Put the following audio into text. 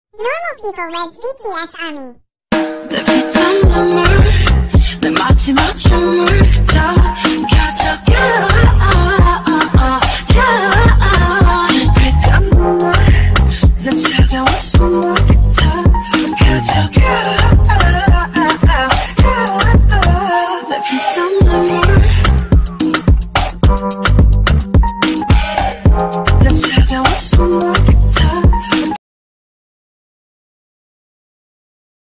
Normal people read BTS ARMY. 내 피땀 눈물 내 마지막 춤을 다